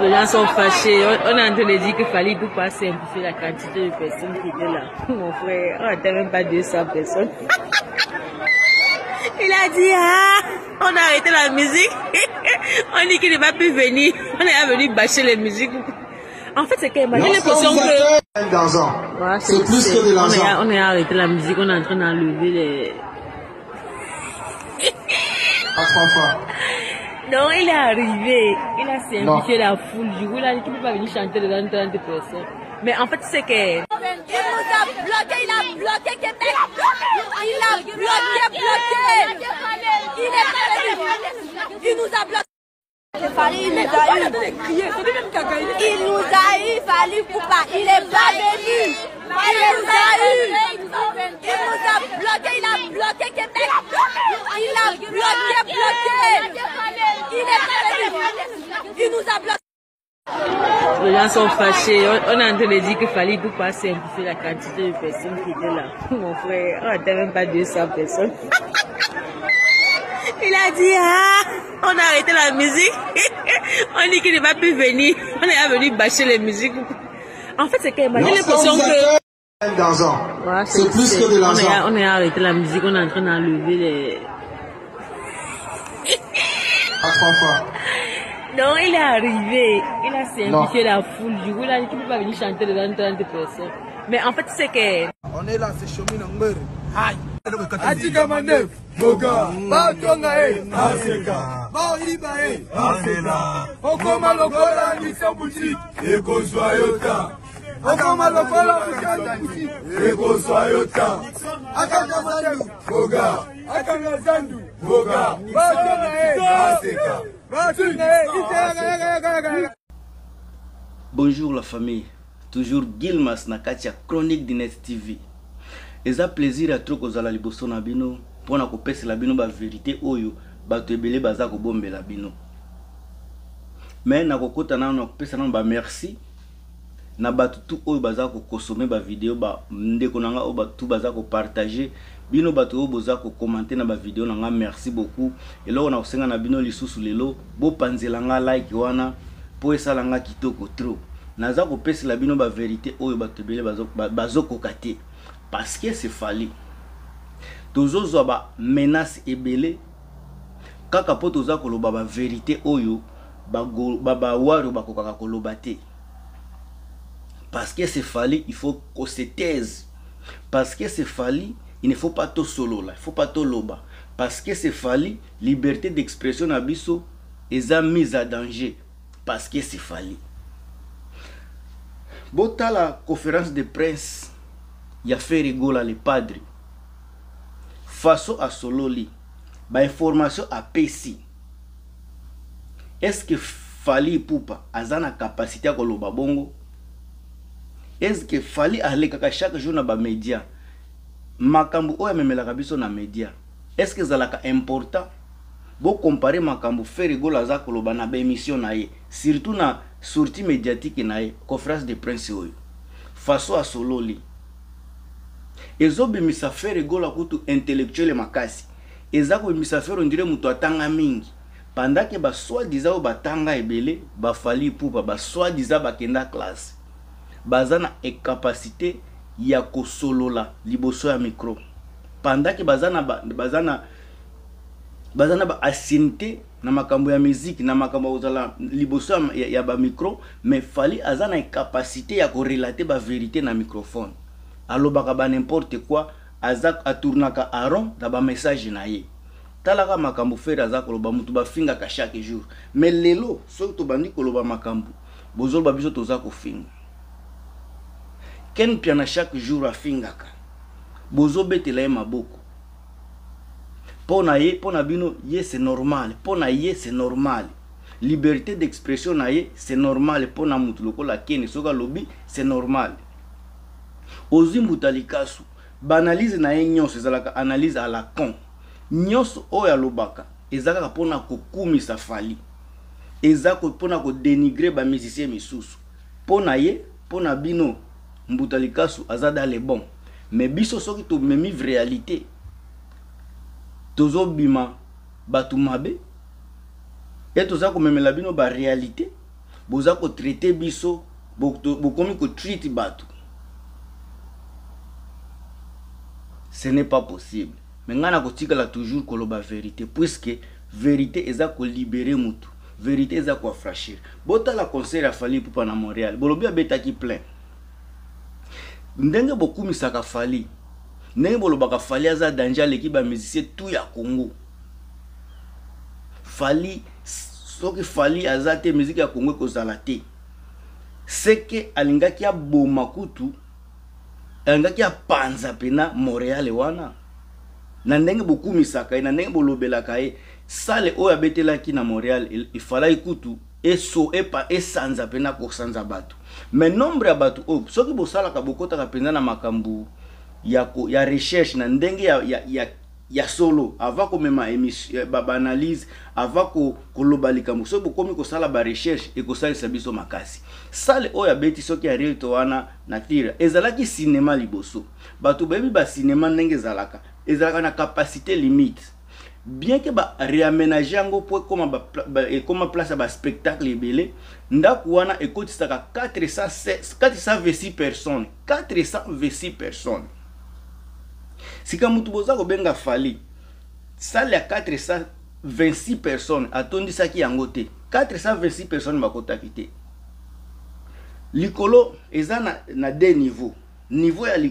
Les gens sont fâchés. On est en train de dire qu'il fallait pour pas simplifier la quantité de personnes qui étaient là. Mon frère, on n'était même pas 200 personnes. Il a dit, on a arrêté la musique. On dit qu'il ne va plus venir. On est venu bâcher les musiques. En fait, c'est que j'ai l'impression que... Voilà, c'est plus que de l'argent. On a arrêté la musique, on est en train d'enlever les... Non, il est arrivé, il a simplifié la foule. Du coup, il a dit qu'il ne peut pas venir chanter devant 30 personnes. Mais en fait, c'est que... Il nous a bloqué, il a bloqué Québec. Il a bloqué. Il est pas venu. Il nous a bloqué. Il nous a eu, fallait pour pas. Il est pas venu. Il nous a eu. Il nous a bloqué, il a bloqué Québec. Il a bloqué. Il est pas venu. Il nous a bloqué. Les gens sont fâchés. On est en train de dire qu'il fallait pour pas simplifier la quantité de personnes qui étaient là. Mon frère, on n'était même pas 200 personnes. Il a dit, on a arrêté la musique. On dit qu'il ne va plus venir. On est venu bâcher les musiques. En fait, c'est que j'ai l'impression que... Voilà, c'est plus que de l'argent. On a arrêté la musique, on est en train d'enlever les... Non, il est arrivé, il a simplifié la foule. Du coup, il a dit qu'il ne peut pas venir chanter devant 30 personnes. Mais en fait, c'est que... On est là, c'est Chomi Nangber. Aïe. Atika Manef, Boga, Ba Tonga, Aseka, Ba Iba, Aseka, Okoma Lokola, Nisa Boutique, Eko Soyota, Okoma Lokola, Nisa Boutique, Eko Soyota, Akanga Zandu, Boga, Akanga Zandu, Boga, Ba Tonga, Aseka, Ba Tonga, Bonjour la famille, toujours Gilmas Nakatia, Chronique de Net TV. Eza plaisir à trop kozala liboso na bino pona kopesa la bino ba vérité oyo bato ebele baza ko bombela bino. Mais na kokota na kopesa na ba merci na bato tout oyo baza ko consommer ba vidéo ba ndeko nanga o bato baza ko partager bino bato oyo boza ko commenter na ba vidéo nanga merci beaucoup. Eloko na kosenga na bino lisusu lelo bo panzela nga like wana po esala nga kitoko trop. Naza kopesa la bino ba vérité oyo bato ebele bazo kokate. Parce que c'est fallu. Tozo ba menace ebele. Kaka po toza koloba ba vérité oyo ba waro ba kokaka koloba te. Parce que c'est fallu, il faut qu'on se taise. Parce que c'est fallu, il ne faut pas tout solo là, il faut pas tout loba. Parce que c'est fallu, liberté d'expression na biso eza mise à danger. Parce que c'est fallu. Bota la conférence de presse. Il y a fait rigoler les padres. Façon à Sololi, ba information à PC. Est-ce que Fally Ipupa azana capacité à koloba bongo? Est-ce que Fally ale kaka chaque jour na ba média? Makambu oya memela biso na média. Est-ce que zalaka important? Bo comparer makambu fait rigoler za koloba na ba émission na ye, surtout na sortie médiatique na ye, conférence de presse oyo. Façon à Sololi. Ezobi misafere gola kutu intellectuel makasi. Ezako misafere ondire mutu atanga mingi. Pendant que ba soi-disant batanga ebele, ba Fally Ipupa ba soi-disant bakenda classe. Bazana e capacité ya kosolola liboso ya micro. Pendant que bazana ba ancienneté na makambo ya musique na makambo ozala liboso ya ba micro, mais Fally azana e capacité ya ko relater ba vérité na microphone. Alobaka ba n'importe quoi, azak atournaka aron da ba message na ye. Talaka makambu fere azak koloba mutu ba finga ka chaque jour. Mais lelo, so to bandi koloba makambu, bozol ba biso toza ko finga. Ken piana chaque jour a finga ka. Bozo betela ye maboko. Pona ye, pona bino ye c'est normal, pona ye c'est normal. Liberté d'expression na ye c'est normal, pona mutu lokola kene soka lobi c'est normal. Ozimbu talikasu banalize na ye nyonso ezalaka analyse à la con nyonso oya lobaka ezalaka pona kokumisa Fally ezako pona ko dénigrer ba musicien misusu pona ye pona bino mbutalikasu azada le bon mais biso soki to memi réalité tozo bima batu mabe et toza ko memela bino ba réalité boza ko traiter biso bokomi ko treat bato. Ce n'est pas possible. Mais ngana kotikala toujours koloba vérité puisque vérité eza ko libérer mutu. Vérité eza ko affranchir. Bota la concert a Fally Ipupa na Montréal. Bolobi abetaki plein. Ndenge bokumisaka Fally. Ndenge bolobaka Fally aza danger leki ba musicien tout ya Congo. Fally soki Fally aza te musique ya Congo kozala te. Seke alingaki ya bomakutu alingaki ya panza pena Montréal wana. Na ndenge bokumisaka na ndenge bolobelaka ye sale oyo abetelaki na Montréal ifala ikutu eso epa esanza pena ko sanza bato. Mais nombre ya bato o soki bosalaka bokotaka penza na makambu ya recherche na ndenge ya solo avant ko mema émission ba analyse avant ko kolobalika muso bokomi ko sala ba recherche e ko salisa biso makasi. Sale oyo abeti soki ya real to wana na tira ezalaki cinéma liboso. Bato bebi ba cinéma ndenge ezalaka na capacité limite. Bien que ba réaménager yango pour comme place ba spectacle ebele ndaku wana ekotisaka 426 personnes 426 personnes. Sika mutu boza ko benga Fally salle ya 426 personnes atondisaki yango te 426 personnes bakotaki te. Likolo eza na deux niveaux. Niveau ya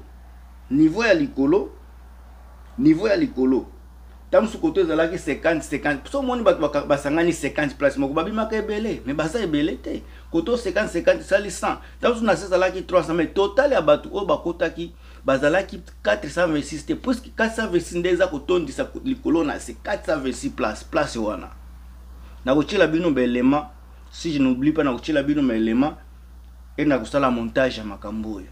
likolo Tamsu koto ezalaki 50 so moni bato basangani 50 place moko babimaka ebele mais basa ebele te koto 50 sali 100 tamsu na ezalaki 300 mais total ya bato o bakotaki bazalaki 426 te puisque 426 ndeza kotondisa likolo na se 426 place wana na kochela bino belema si je n'oublie pas na kochela bino belema et na kosala montage ya makambo oyo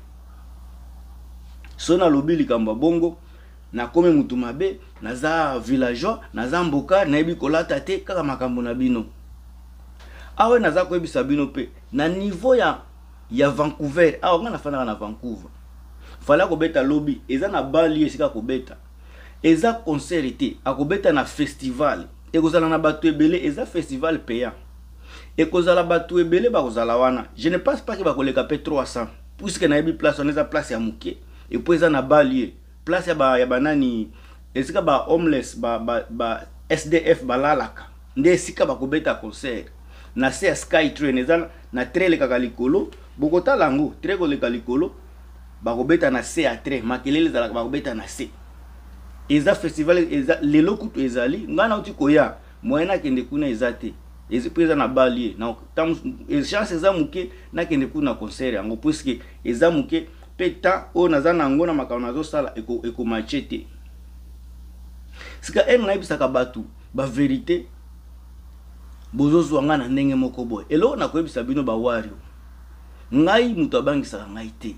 so na lobi likamba bongo na kome mutu mabe naza villageois naza mboka na yebi kolata te kaka makambo na bino awe naza ko yebisa bino pe na niveau ya Vancouver awa ngana fana na Vancouver fala ko beta lobby eza na banlieue sika ko beta eza concert te akobeta na festival ekozala na bato ebele eza festival payant ekozala bato ebele bakozala wana je ne pense pas que bakoleka pe 300 puisque na yebi place on eza place ya muke et puis eza na banlieue place ya banani esika ba homeless ba SDF balalaka nde esika bakobeta concert na se Sky Train eza na train kaka likolo bokota lango train ko leka likolo bakobeta na se a train makelele zalaka bakobeta na se eza festival eza lelo kutu ezali ngana uti koya moyena kende kuna ezate ezipeza na balie na tam chance eza muke na kende kuna concert yango puisque eza muke peta o nazana ngona makana zo sala eko machete sika en na ibisaka batu ba vérité bozozo ngana ndenge moko boy elo na koyebisa bino ba wario ngai muto abangisa ngai te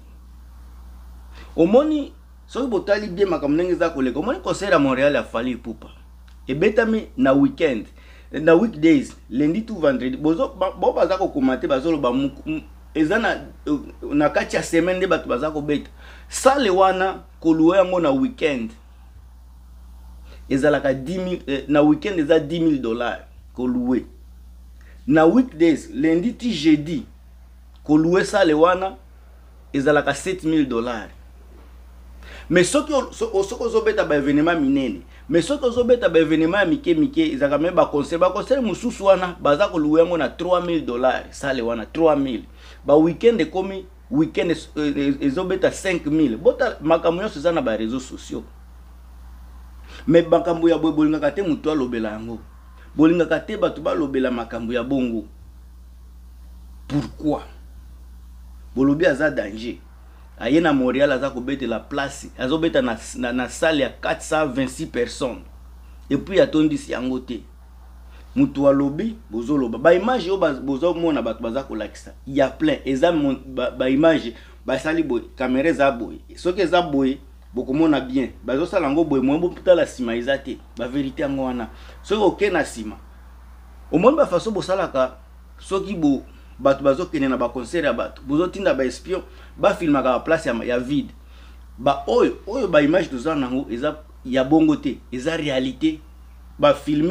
omoni so botali bien makambo ndenge za koleka omoni concert à Montréal ya Fally Ipupa ebetami na weekend na weekdays lundi to vendredi bozo baza ko commenter bazolo ba ezana na kati ya semaine de bato baza ko beta sale wana koluwa yango na weekend ezalaka 10,000 na weekend eza $10,000 koluwe na weekdays lundi ti jeudi koluwe sale wana ezalaka $7,000 mais soki ozobeta ba événement minene mais soki ozobeta ba événement mike ezaka même ba concert mususu wana baza koluwe yango na $3,000 sale wana 3,000 ba weekend ekomi weekend ezobeta 5,000 bota makambo nyonso eza na ba réseaux sociaux mais makambo ya bolingaka te mutu alobela yango bolingaka te bato balobela makambo ya bongo pourquoi bolobi aza danger aye na Montréal aza kobeta la place azobeta na salle ya 426 personnes et puis atondisi yango te mutu alobi bozoloba ba image yo bozo mona bato baza kolakisa ya plein eza ba image ba sali boy caméra za boy soki eza boy bokomona bien bazo sala ngo boy mwembo puta la sima eza te ba vérité yango wana soki oke na sima omoni ba façon bosalaka soki bo bato bazo kene na ba concert ya bato bozo tinda ba espion ba filmaka ba place ya vide ba oyo ba image tozana nango eza ya bongo te eza réalité ba filmer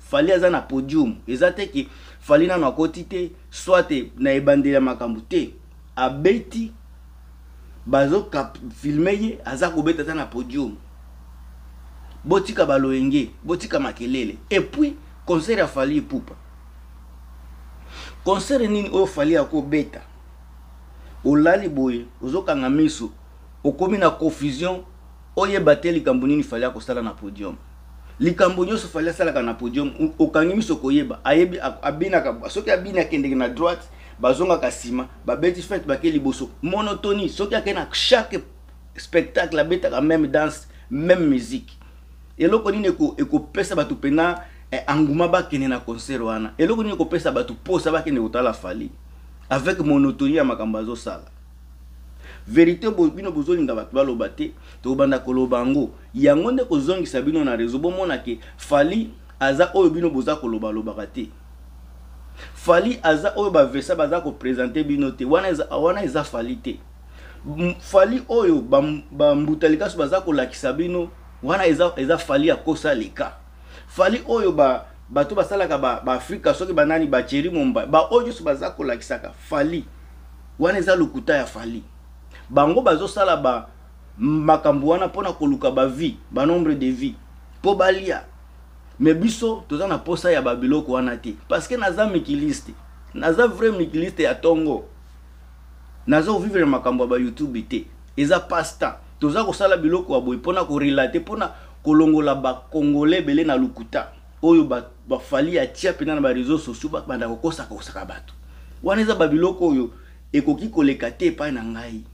Fali aza na podium eza te ki Fali na akoti te soit na ebandela makambo te abeti bazo filmer ye aza kobeta aza na podium botika baloenge botika makelele et puis concert ya Fali Ipupa concert nini oyo Fali akobeta olali boye ozokanga miso okomi na confusion oyeba te likambo nini Fali akosala na podium likambo nyonso Fali asalaka na podium okangi miso koyeba ayebi abinaka soki abina akendeke na droite bazonga kasima babeti fête bake liboso monotonie soki akena chaque spectacle abetaka même danse même musique eloko nini ekopesa bato pena anguma bakene na concert wana eloko nini ekopesa bato posa bakene kotala Fali avec monotonie ya makambo azosala vérité bino bozolinga bato baloba te tobanda koloba ngo yango nde kozongisa bino na réseau bomona ke Fali aza oyo bino boza koloba lobaka te Fali aza oyo ba versa baza ko présenter bino te wana eza Fali te Fali oyo ba mbutalika so baza kolakisa bino wana eza Fali akosa leka Fali oyo bato basalaka ba Afrika soki banani ba Thierry Momba ba oyo so baza kolakisaka Fali wana eza lokuta ya Fali bango bazo sala ba makambo wana pona koluka ba vie ba nombre de vie po balia mais biso toza na posa ya babiloko wana te parce que naza mikiliste naza vrai mikiliste ya tongo naza vivre makambo ba YouTube te eza pasta toza ko sala biloko wa boy pona ko relate pona kolongola ba congolais belé na lukuta oyo ba Fali ya tia pena na ba réseaux sociaux ba banda ko kosaka bato wana eza ba biloko oyo ekoki koleka te pa na ngai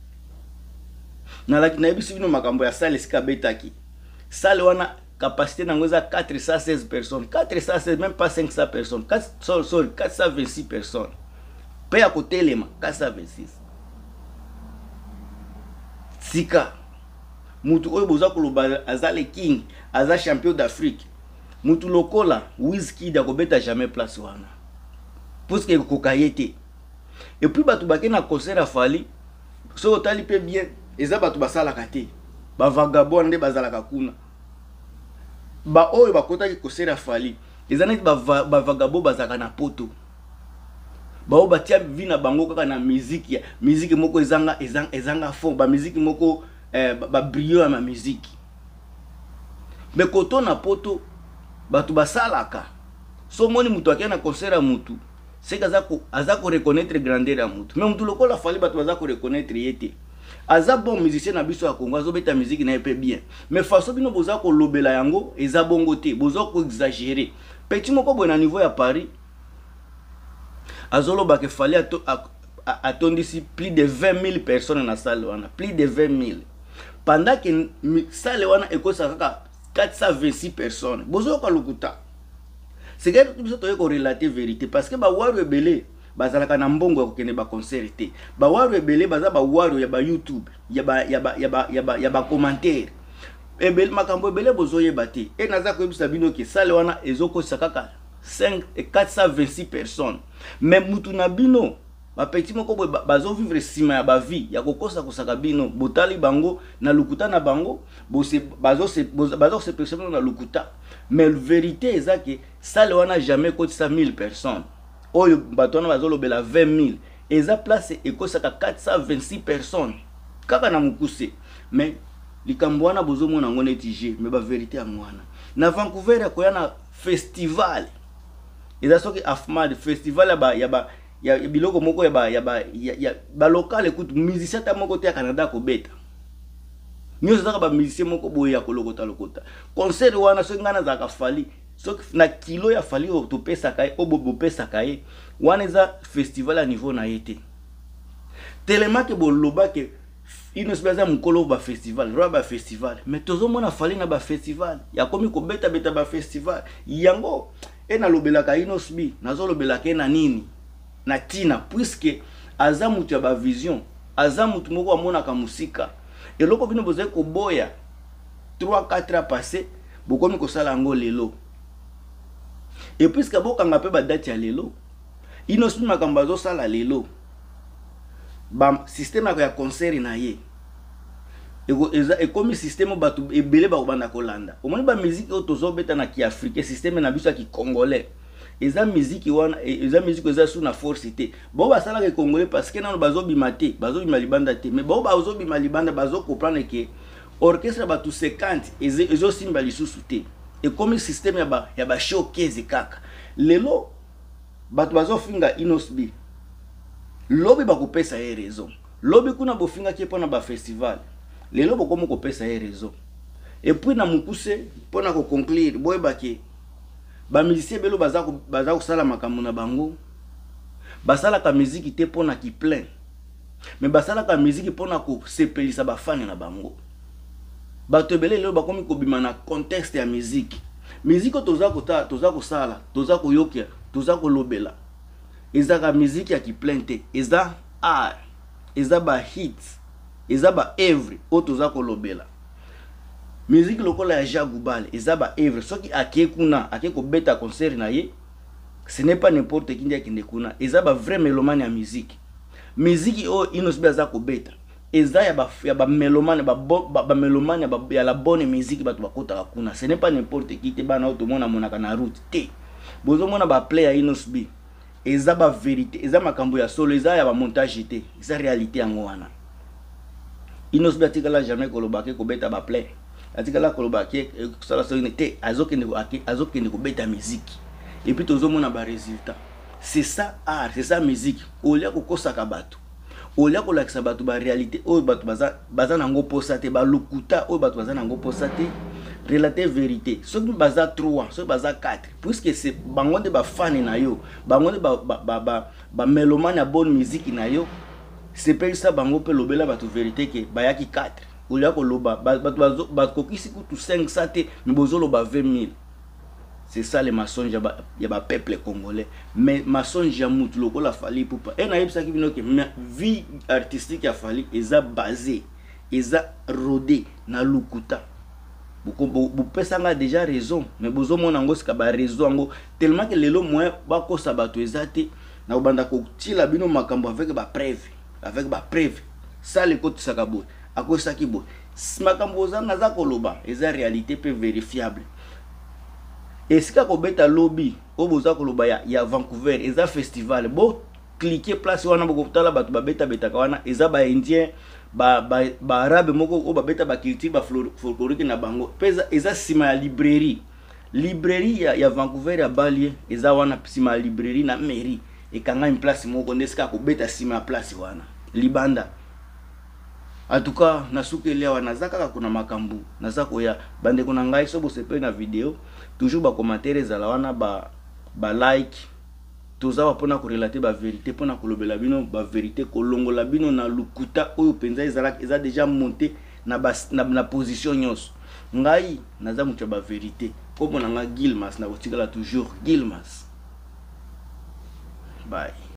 na ebisi bino makambo ya salle sika betaki salle wana capacité nango eza 416 personnes 416 même pas 500 personnes 426 personnes pe ya kotelema 426 sika mutu oyo boza koloba aza le king aza champion d'Afrique mutu lokola Wizkid akobeta jamais place wana puisque kokayete et puis bato bake na concert ya Fali so otali pe bien eza bato basalaka te ba vagabond nde bazalaka kuna ba oyo bakotaki concert ya Fali eza neti ba vagabond bazaka na poto ba oyo batia vi na bango kaka na musique moko ezanga fond ba musique moko ba brio ya ma musique mais koto na poto bato basalaka so moni mutu akia na concert ya mutu c'est que aza ko reconnaître grandeur ya mutu mais mutu lokola Fali bato baza ko reconnaître yete aza bon musicien na biso ya Congo azobeta musique na epe bien mais façon bino boza ko lobela yango eza bongo te boza ko exagérer petit moko boy na niveau ya Paris azoloba ke Fali atondisi plus de 20 000 personnes na salle wana plus de 20 000 pendant que salle wana ekosa kaka 426 personnes bozo ko lukuta c'est que biso toye ko relater vérité parce que ba waru ebele bazalaka na mbongo ya kokende ba concert te ba waru ebele baza ba waru ya ba YouTube ya ba commentaire ebele makambo ebele bozoyeba te e naza ko ebisa bino ke sale wana ezokosa kaka 426 personnes même mutu na bino ba petit moko bazo vivre sima ya ba vie ya kokosa kosaka bino botali bango na lukuta na bango bazo se personnes na lukuta mais la vérité est que sale wana jamais kotisa 1000 personnes oyo bato wana bazolobela 20 000 eza place ekosaka 426 personnes kaka na mukuse mais likambo wana bozomona ngo netije mais ba vérité ya mwana na Vancouver ya koya na festival eza soki afmad festival ya biloko moko ya ba local écoute musicien ta moko te ya Canada ko beta nyo zaka ba musicien moko boye ya kolokota concert wana so ngana zaka Fali so na kilo ya Fali to pesa kai obobo pesa kai wana eza festival à niveau na yete tellement que boloba ke ino spaza mukolo ba festival roba festival mais tozo mona Fali na ba festival ya komi ko beta ba festival yango ena lobelaka inosbi nazo lobelaka na nini na tina puisque aza mutu ya ba vision aza mutu moko amona ka musika eloko bino boze ko boya 3-4 ans passé bokomi ko sala ngo lelo et puisque bokanga pe ba date ya lelo inosbi makambo zo sala lelo ba système ya concert na ye et comme système batu ebele ba obanda kolanda omoni ba musique o tozo beta na ki africain système na biso ki congolais eza musique wana eza musique eza sous na force té bo ba sala ke congolais parce que nano bazo bimate bazo bima libanda té mais bo bazo bima libanda bazo comprendre que orchestre batu 50 ezo simba lisusu té et comme système ya ba showcase kaka lelo batu bazo finga inosbi lobi ba kopesa ye raison lobi kuna bo finga ki pona ba festival lelo bokomo kopesa ye raison et puis na mukuse pona ko conclure boyeba ke ba musicien belo baza ko sala makambo na bango basala ka musique te pona ki plein mais basala ka musique pona ko sepelisa ba fan na bango bato belé lelo bakomi ko bima na contexte ya musique toza ko sala toza ko yokia toza ko lobela eza ka musique ya ki plein te eza art eza ba hits eza ba evre otoza kolobela musique lokola ya Jagubal eza ba evre soki ake kuna ake ko beta concert na ye ce n'est pas n'importe qui ndia kinde kuna eza ba vrai mélomane ya musique o inosbi aza ko beta eza ya ba mélomane ba mélomane ya la bonne musique batu bakota kuna ce n'est pas n'importe qui te bana oto mona monaka na route te bozo mona ba play ya inosbi eza ba vérité eza makambo ya solo eza ya ba montage te eza réalité yango wana inosbi atikala jamais kolobake ko beta ba play atikala kolobake sala solo te azokende ko beta musique et puis tozomona ba résultat c'est ça art c'est ça musique olia ko kosaka bato olia ko lakisa bato ba réalité o bato baza nango posa te ba lukuta o bato baza nango posa te relater vérité soki baza 3 soki baza 4 puisque c'est bango de ba fan na yo bango de ba mélomane ya bonne musique na yo c'est pas ça bango pe lobela bato vérité ke bayaki 4 olia ko loba bato kokisi kutu 500 te mais bozo loba 20 000 c'est ça les mensonges ya ba peuple congolais mais mensonge ya mutu lokola fali pupa et na yebisa ki bino ke vie artistique ya fali eza basé eza rodé na lukuta bu pesanga déjà raison mais bozo mona ngo sika ba raison ngo tellement que lelo moyen ba kosa bato ezate na obanda ko tila bino makambo avec ba preuve ça le côté sakabo akosa kibo makambo zanga za koloba eza réalité peu vérifiable et sika ko beta lobby o boza koloba ya Vancouver eza festival bo cliquer place wana boko tala bato ba beta ka wana eza ba indien ba arabe moko o ba beta ba culture ba folklorique na bango pesa eza sima ya librairie ya Vancouver ya Balie eza wana sima ya librairie na mairie et kanga une place moko ndeska ko beta sima ya place wana libanda en tout cas nasukeli wana zaka kuna makambu nazako ya bande kuna ngai so bo sepe na vidéo toujours ba commentaire ezala wana ba like toza pona ko relater ba vérité pona ko lobela bino ba vérité ko longola bino na lukuta oyo penza eza déjà monté na position nyos ngai naza mucha ba vérité comme na nga Gilmas na kotikala toujours Gilmas bye.